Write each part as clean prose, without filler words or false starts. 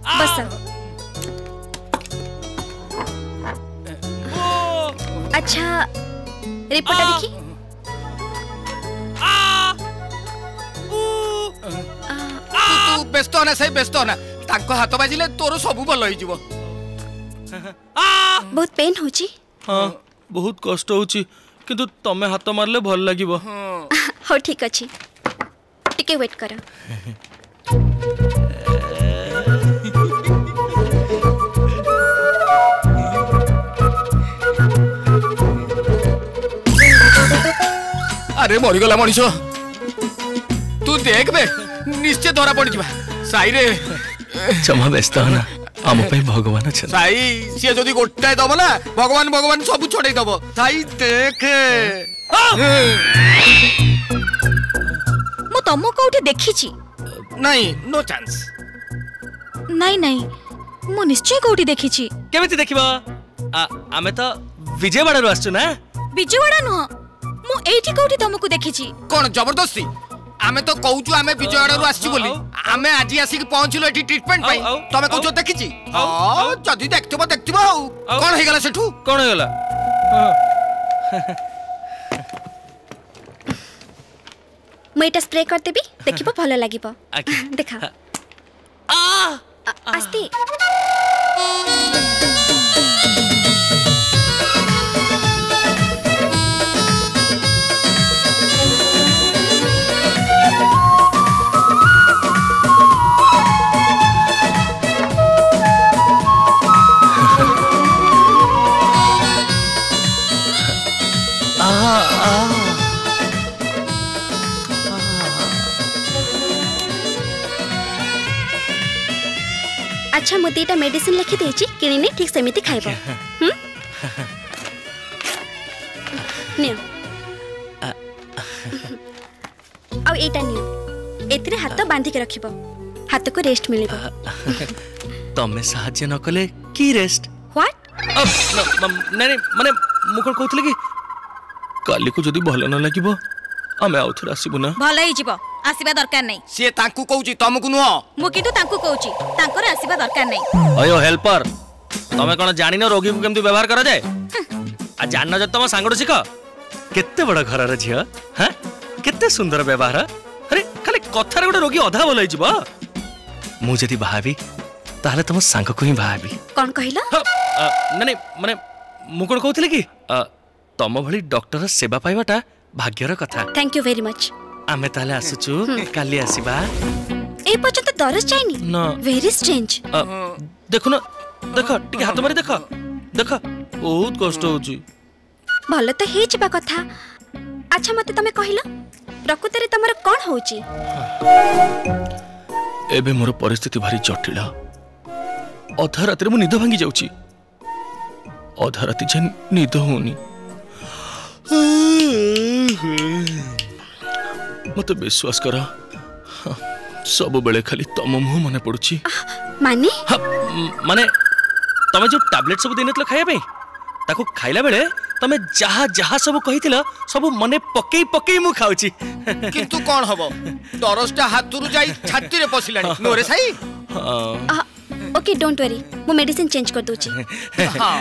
बस अच्छा रिपोर्ट देखी तू व्यस्त होना सही व्यस्त होना ताको हाथ बाजिले तोर सब भल होई जीवो बहुत पेन होची हां बहुत कष्ट होची किंतु तमे हाथ मारले भल लागिवो हो ठीक अछि टिके वेट कर अरे मरीगला मनीष तू देख बे निश्चय धरा पड़ जा साई रे क्षमा व्यस्त होना आम पे भगवान अच्छा साई सी जदि गोटाए दब ना भगवान भगवान सब छोड़े दब साई देख मु तमो कोठी देखिछि नहीं नो चांस नहीं नहीं मु निश्चय कोठी देखिछि केमिति देखिबा आमे तो विजयवाड़ा रो आछू ना विजयवाड़ा न मु एठी कोठी तमको देखिछि कोन जबरदस्ती आमे तो कहूचु आमे विजयवाड़ा रो आछि बोली आमे आजि आसी के पहुंचलो एठी ट्रीटमेंट पई तमे कहूचो देखिछि हां जदी देखतबो कोन हे गला सेठू कोन हे गला मैं स्प्रे कर देबी देखिबो भलो लागिबो देखा आस्ते अच्छा मुझे मेडिसिन लिखि देछि किने ठीक सेमिति खाइबो नियो आ एटा नियो एतरे हाथ बांधी के रखिबो हाथ को रेस्ट मिलिबो तमे सहाय्य न कले की रेस्ट व्हाट नहीं माने मु कोन कहतले कि काली को जदी भलो न लागिबो आमे आउथरा आसीबु ना भलो ही जीवो आसीबा दरकार नहीं से तांकू कहूची तमकु नुह मु किंतु तांकू कहूची तांकर आसीबा दरकार नहीं अयो हेल्पर तमे कोन जानि न रोगी को केमति व्यवहार करा जाय आ जानना जब तम सांगडो सिख केते बड़ घरर झियो हां केते सुंदर व्यवहार अरे खाली कथार गोटे रोगी अधा भलो ही जीवो मु जदी भाबी ताले तम सांग को ही भाबी कोन कहिला नहीं माने मु कोन कहतले कि तम भली डॉक्टर सेवा पाइबाटा भाग्यर कथा थैंक यू वेरी मच आमे ताले आसुचु काली आसीबा ए पर्यंत दरस जायनी न वेरी स्ट्रेंज देखो ना देखो टिके हाथ मारी देखो देखो बहुत कष्ट होची भलो तो हे जिबा कथा अच्छा मते तमे कहिला प्रकृति रे तमर कोन होची एबे मोर परिस्थिति भारी जटिल अधा रात मु निद भांगी जाउची अधा रात जे निद होनी मत विश्वास कर सब बेले खाली तम मुह मने पड़ुची माने माने तमे जो टैबलेट सब देनतल खाया पे ताको खाइला बेले तमे जहा जहा सब कहितिला सब मने पकेई पकेई मु खाउची किंतु कोन हबो दरसटा हाथुरु जाई छाती रे पसिलानी नोरे साई ओके डोंट वरी मु मेडिसिन चेंज कर दोची हां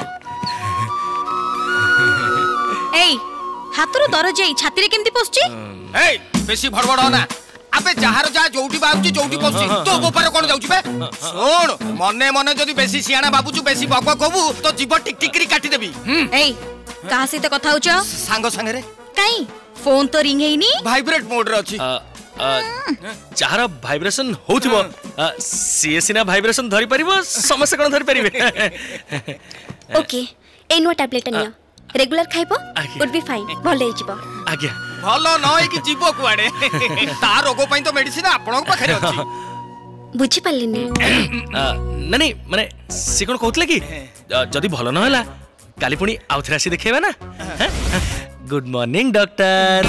ए हाथुरु दर जाई छाती रे केमती पसची ए बेसी भड़बड़ होना अबे जहार जा जोटी बाबूची जोटी पसची तो गोपर कोन जाउची बे सुन मने मने जदी बेसी सियाना बाबूचू बेसी बक कहबू तो जीव टिक टिकरी काटी देबी ए कहा से तो कथा होचो सांग संगे रे काई फोन तो रिंग हेनी वाइब्रेट मोड रे अछि जहार वाइब्रेशन होथिबो सीएसना वाइब्रेशन धरि परिबो समस्या कोन धरि परिबे ओके एनो टैबलेट नियो रेगुलर खाइबो वुड बी फाइन भले हिजिबो आज्ञा भलो नय कि जीवो कुआडे ता रोगो पई तो मेडिसिन आपन पाखरे अछि बुझी पल्ली ने नहीं माने से कोन कहतले कि जदी भलो न होला काली पुनी आउथरा से देखेबा ना गुड मॉर्निंग डॉक्टर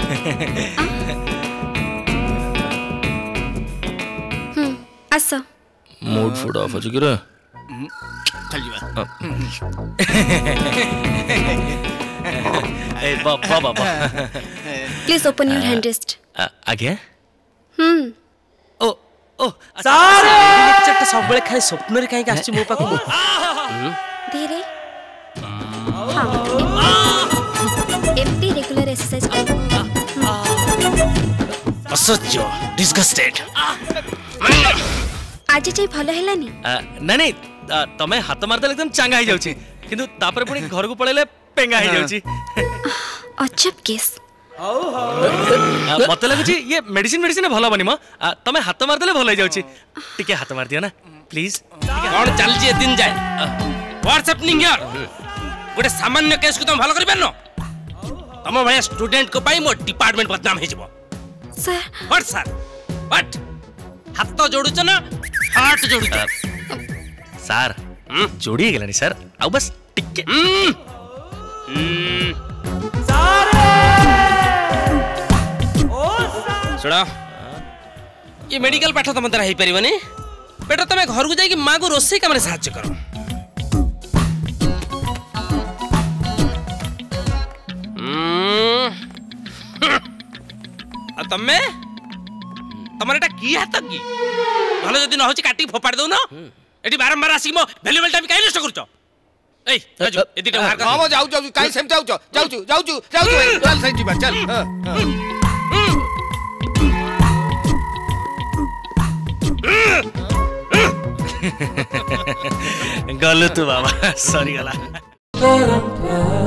आसो मूड फूड ऑफ अछि कि रे चल जीवा ए बाबा please open your hand rest आज्ञा ओ सर ପିକ୍ଚରଟା ସବୁବେଳେ ଖାଲି ସ୍ୱପ୍ନରେ କାହିଁକି ଆସୁଛି ମୋ ପାଖକୁ? धीरे हाँ एमती रेगुलर एक्सरसाइज कर असह्य डिस्गस्टेड। आज जाई भलो हेलानी नहीं नहीं तमे हाथ मारदे एकदम चांगा हो जाउची किंतु तापर पुनी घर को पळेले पेंगा हो जाउची। अजब केस मते लागुची ये मेडिसिन मेडिसिन भलो बनी म तमे हाथ मारदेले भलो हो जाउची टिके हाथ मार दियो ना प्लीज। कौन चल जी दिन जाए व्हाट्स हैपनिंग हियर? गोटे सामान्य केस को तुम भलो करि परनो? तम भया स्टूडेंट को पाई मो डिपार्टमेंट बदनाम हे जबो। Sir what sir what? हाथ तो जोडुछ ना हार्ट जोडुछ? सर जोड़ी गेलानी सर आ बस टिके सुना ये मेडिकल पाठ तुम द्वारा हो पारनी बेटा तुम घर को जाकि माँ को रोसे कम साहाय्य कर। तमे तमर एटा की हाथ की भलो जदी न होची काटी फोपाड़ दउ न एटी बारंबार आसी मो वैल्यूएबल टाइम काई नष्ट करछ? ए राजू एदिटा बाहर कर। हां मो जाऊ जाऊ काई सेम जाऊ जाऊ चल सही जीवा चल गलत बाबा सॉरी गला।